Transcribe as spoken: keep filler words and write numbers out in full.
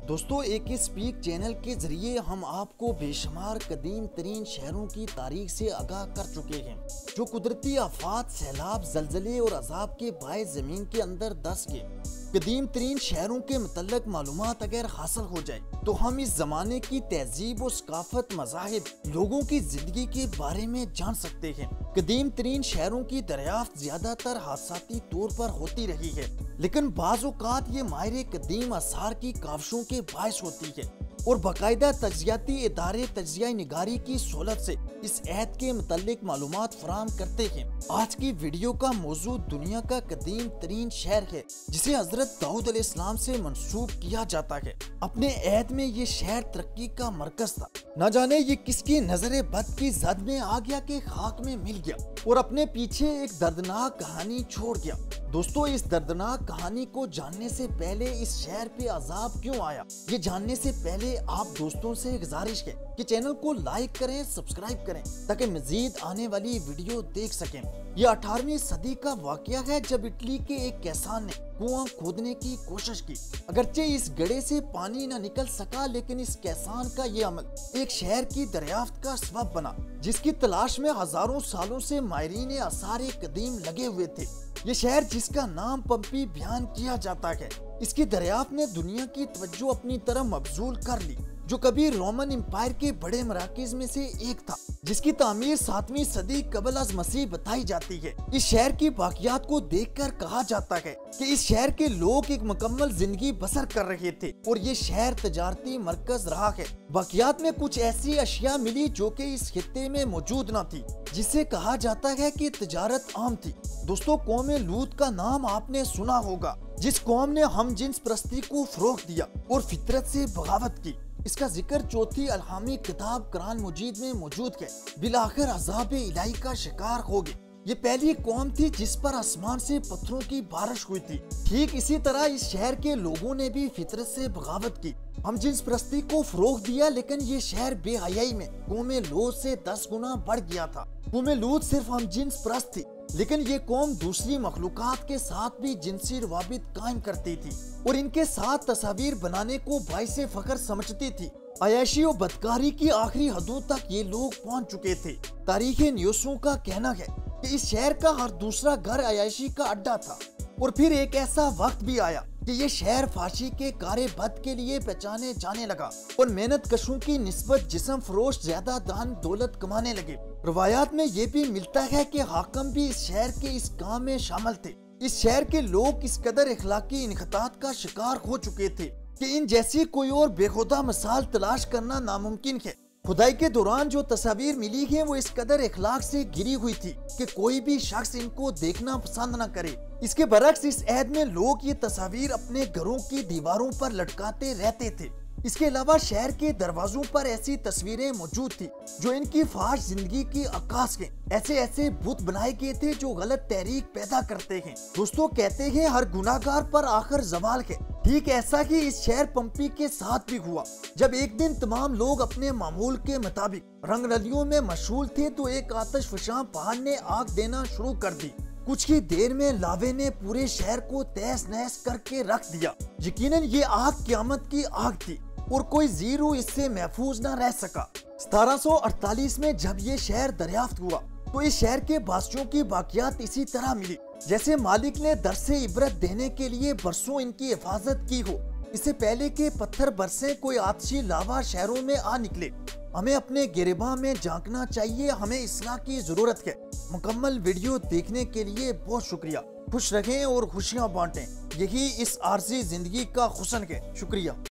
दोस्तों, एक speak channel के जरिए हम आपको बेशुमार कदीम तरीन शहरों की तारीख से आगाह कर चुके हैं जो कुदरती आफात, सैलाब, जलजले और अजाब के बायस जमीन के अंदर दस के कदीम तरीन शहरों के मुतल्लक मालूमात अगर हासिल हो जाए तो हम इस जमाने की तहजीब और सकाफत, मज़ाहिब, लोगों की जिंदगी के बारे में जान सकते हैं। कदीम तरीन शहरों की दरियाफ्त ज्यादातर हादसाती तौर पर होती रही है, लेकिन बाज़ औक़ात ये माहिर कदीम आसार की काविशों के बायस होती है और बाकायदा तज्जियाती इदारे तज्जिया निगारी की सहूलत से इस ऐद के मुतल्लिक मालूमात फराहम करते हैं। आज की वीडियो का मौजू दुनिया का कदीम तरीन शहर है जिसे हजरत दाऊद अलैहिस्सलाम से मंसूब किया जाता है। अपने ऐद में ये शहर तरक्की का मरकज था। न जाने ये किसकी नजरे बद की जद में आ गया कि खाक में मिल गया और अपने पीछे एक दर्दनाक कहानी छोड़ गया। दोस्तों, इस दर्दनाक कहानी को जानने से पहले इस शहर पे अजाब क्यों आया, ये जानने से पहले आप दोस्तों से गुजारिश है कि चैनल को लाइक करें, सब्सक्राइब करें ताकि मजीद आने वाली वीडियो देख सकें। ये अठारहवीं सदी का वाकया है जब इटली के एक किसान ने कुआं खोदने की कोशिश की। अगरचे इस गड्ढे से पानी न निकल सका, लेकिन इस किसान का ये अमल एक शहर की दरियाफ्त का सबब बना जिसकी तलाश में हजारों सालों से माहिरीन आसार कदीम लगे हुए थे। ये शहर जिसका नाम पंपी बयान किया जाता है, इसकी दरियाफ्त ने दुनिया की तवज्जो अपनी तरफ मबजूल कर ली, जो कभी रोमन एम्पायर के बड़े मराकिज में से एक था जिसकी तामीर सातवीं सदी कबल अज मसीह बताई जाती है। इस शहर की बाकियात को देखकर कहा जाता है कि इस शहर के लोग एक मुकम्मल जिंदगी बसर कर रहे थे और ये शहर तजारती मरकज रहा है। बाकियात में कुछ ऐसी अशिया मिली जो कि इस खित्ते में मौजूद न थी, जिससे कहा जाता है कि तजारत आम थी। दोस्तों, कौम लूत का नाम आपने सुना होगा, जिस कौम ने हम जिन्स परस्ती को फरोग दिया और फितरत से बगावत की। इसका जिक्र चौथी अलहामी किताब कुरान मजीद में मौजूद है। बिलाखिर अज़ाब इलाही का शिकार हो गए। ये पहली कौम थी जिस पर आसमान से पत्थरों की बारिश हुई थी। ठीक इसी तरह इस शहर के लोगों ने भी फितरत से बगावत की, हम जिन्स परस्ती को फरोग दिया, लेकिन ये शहर बेहयाई में कौम लूत से दस गुना बढ़ गया था। कौम लूत सिर्फ हम जिन्स परस्त थी, लेकिन ये कौम दूसरी मखलूकात के साथ भी जिनसी रवाबित कायम करती थी और इनके साथ तस्वीर बनाने को बाइस फख्र समझती थी। अयाशी और बदकारी की आखिरी हदों तक ये लोग पहुंच चुके थे। तारीख न्यूसों का कहना है कि इस शहर का हर दूसरा घर अयाशी का अड्डा था और फिर एक ऐसा वक्त भी आया कि ये शहर फाशी के कारे बद के लिए पहचाने जाने लगा और मेहनत कशों की निस्बत जिस्म फरोश ज्यादा दान दौलत कमाने लगे। रवायात में ये भी मिलता है कि हाकम भी इस शहर के इस काम में शामिल थे। इस शहर के लोग इस कदर इखलाकी इनखतात का शिकार हो चुके थे कि इन जैसी कोई और बेखुदा मिसाल तलाश करना नामुमकिन है। खुदाई के दौरान जो तस्वीर मिली है वो इस कदर इखलाक से गिरी हुई थी कि कोई भी शख्स इनको देखना पसंद न करे। इसके बरक्स इस ऐद में लोग ये तस्वीर अपने घरों की दीवारों पर लटकाते रहते थे। इसके अलावा शहर के दरवाजों पर ऐसी तस्वीरें मौजूद थी जो इनकी फाश जिंदगी की अक्कास के ऐसे ऐसे बुत बनाए गए थे जो गलत तहरीक पैदा करते हैं। दोस्तों, कहते हैं हर गुनाहगार पर आखिर जवाल है। ठीक ऐसा ही इस शहर पंपी के साथ भी हुआ। जब एक दिन तमाम लोग अपने मामूल के मुताबिक रंगरलियों में मशगूल थे तो एक आतिश फशां पहाड़ ने आग देना शुरू कर दी। कुछ ही देर में लावे ने पूरे शहर को तहस नहस करके रख दिया। यकीनन ये आग क़यामत की आग थी और कोई जीरो इससे महफूज न रह सका। सतारह सौ अड़तालीस में जब ये शहर दरियाफ्त हुआ तो इस शहर के बासियों की बाकियात इसी तरह मिली जैसे मालिक ने दरसे इबरत देने के लिए बरसों इनकी हिफाजत की हो। इससे पहले के पत्थर बरसे कोई आतशी लावा शहरों में आ निकले। हमें अपने गिरबा में झांकना चाहिए, हमें इस्लाह की जरूरत है। मुकम्मल वीडियो देखने के लिए बहुत शुक्रिया। खुश रहें और खुशियाँ बांटें, यही इस आरजी जिंदगी का हुस्न है। शुक्रिया।